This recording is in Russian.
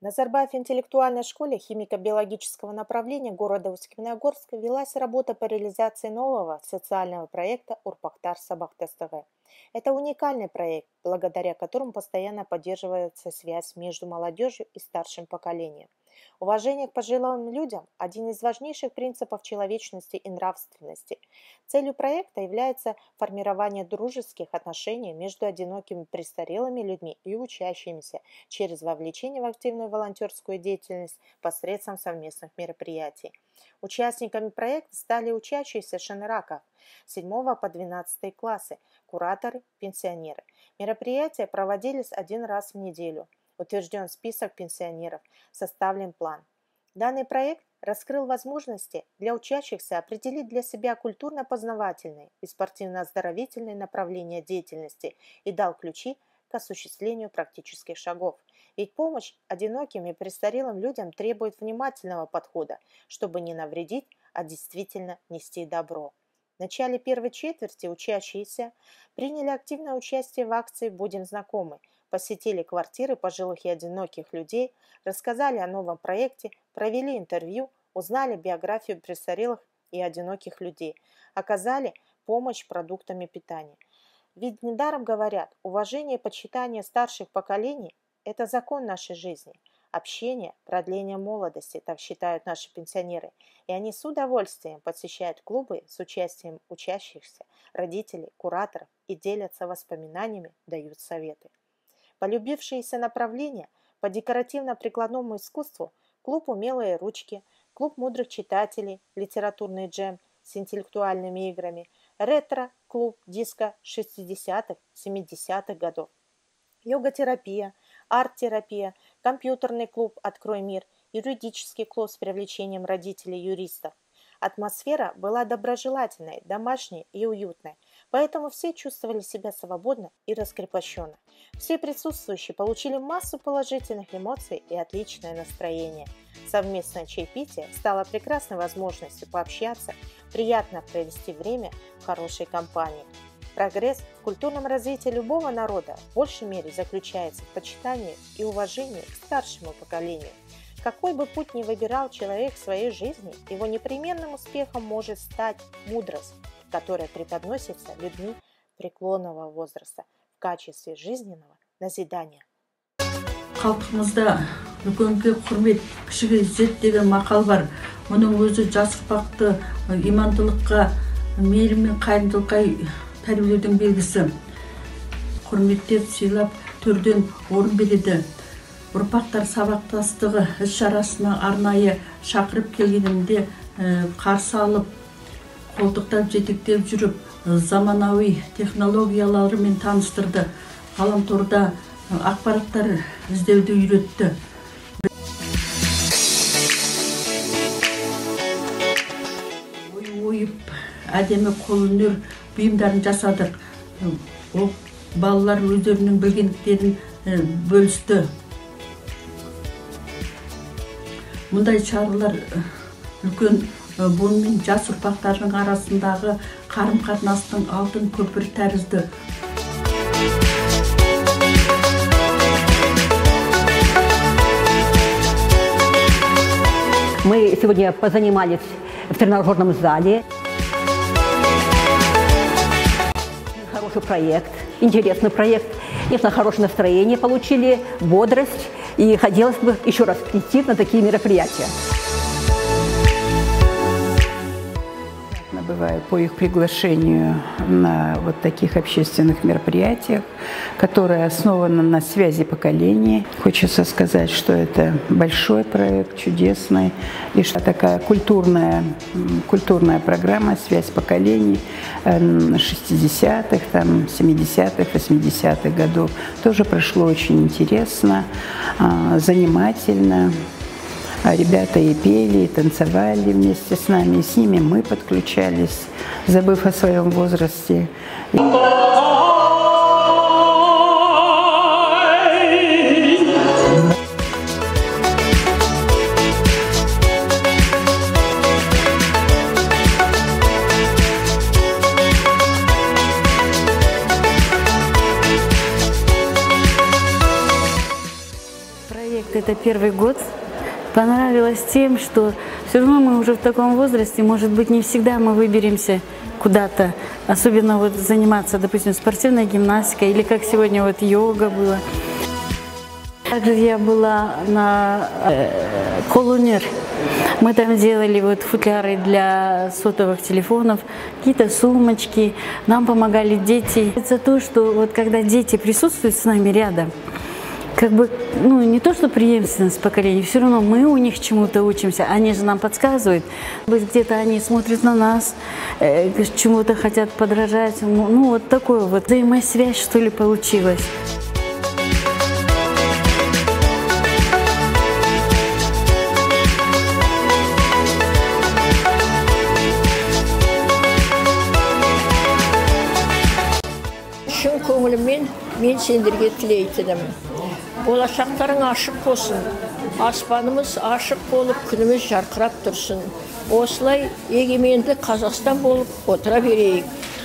Назарбаев интеллектуальной школе химико-биологического направления города Усть-Каменогорска велась работа по реализации нового социального проекта «Урпахтар Сабахтастығы». Это уникальный проект, благодаря которому постоянно поддерживается связь между молодежью и старшим поколением. Уважение к пожилым людям– один из важнейших принципов человечности и нравственности. Целью проекта является формирование дружеских отношений между одинокими престарелыми людьми и учащимися через вовлечение в активную волонтерскую деятельность посредством совместных мероприятий. Участниками проекта стали учащиеся Шанраков с 7 по 12 классы, кураторы, пенсионеры. Мероприятия проводились один раз в неделю. Утвержден список пенсионеров, составлен план. Данный проект раскрыл возможности для учащихся определить для себя культурно-познавательные и спортивно-оздоровительные направления деятельности и дал ключи к осуществлению практических шагов. Ведь помощь одиноким и престарелым людям требует внимательного подхода, чтобы не навредить, а действительно нести добро. В начале первой четверти учащиеся приняли активное участие в акции «Будем знакомы», посетили квартиры пожилых и одиноких людей, рассказали о новом проекте, провели интервью, узнали биографию престарелых и одиноких людей, оказали помощь продуктами питания. Ведь недаром говорят, уважение и почитание старших поколений – это закон нашей жизни. Общение – продление молодости, так считают наши пенсионеры, и они с удовольствием посещают клубы с участием учащихся, родителей, кураторов и делятся воспоминаниями, дают советы. Полюбившиеся направления по декоративно-прикладному искусству клуб «Умелые ручки», клуб мудрых читателей, литературный джем с интеллектуальными играми, ретро-клуб диско 60-х, 70-х годов, йога-терапия, арт-терапия, компьютерный клуб «Открой мир», юридический клуб с привлечением родителей-юристов. Атмосфера была доброжелательной, домашней и уютной, поэтому все чувствовали себя свободно и раскрепощенно. Все присутствующие получили массу положительных эмоций и отличное настроение. Совместное чаепитие стало прекрасной возможностью пообщаться, приятно провести время в хорошей компании. Прогресс в культурном развитии любого народа в большей мере заключается в почитании и уважении к старшему поколению. Какой бы путь ни выбирал человек в своей жизни, его непременным успехом может стать мудрость, которая преподносится людьми преклонного возраста в качестве жизненного назидания. Халқымызда үлкенге құрмет, кішіге ізет деген мақал бар. Мұның өзі жас ұрпақты имандылыққа, мейірім мен қайырымдылыққа тәрбиелеудің белгісі. Құрметтеп, сыйлап, төрден орын береді. Ұрпақтар сабақтастығы іс-шарасына арнайы шақырып келгенімде қарсы алып, қолтықтап жетектеп жүріп, заманауи технологияларымен таныстырды. Ғаламторда ақпараттар іздеуді үйретті. Ойып, әдемі қолөнер бұйымдарын жасадық. Балалар өздерінің білгендіктерін бөлісті. Мұндай шаралар үлкен буын мен жас ұрпақтардың арасындағы қарым-қатынастың алтын көпір тәрізді. Мы сегодня позанимались в тренажерном зале. Хороший проект, интересный проект. Конечно, хорошее настроение получили, бодрость. И хотелось бы еще раз прийти на такие мероприятия. Бываю по их приглашению на вот таких общественных мероприятиях, которые основаны на связи поколений. Хочется сказать, что это большой проект, чудесный, и что такая культурная программа «Связь поколений» 60-х, 70-х, 80-х годов тоже прошло очень интересно, занимательно. Ребята и пели, и танцевали вместе с нами, и с ними мы подключались, забыв о своем возрасте. это первый год. Понравилось тем, что все равно мы уже в таком возрасте, может быть, не всегда мы выберемся куда-то, особенно вот заниматься, допустим, спортивной гимнастикой или как сегодня вот йога была. Также я была на Колунер. Мы там делали вот футляры для сотовых телефонов, какие-то сумочки. Нам помогали дети. Это то, что вот когда дети присутствуют с нами рядом, как бы, ну, не то, что преемственность поколений, все равно мы у них чему-то учимся, они же нам подсказывают. Где-то они смотрят на нас, чему-то хотят подражать. Ну, вот такое вот взаимосвязь, что ли, получилась. Шын көңіліммен мен сендерге тілейтінім. Болашақтарың ашық болсын, аспанымыз ашық болып, күніміз жарқырап тұрсын. Осылай егеменді Қазақстан болып отыра берейік.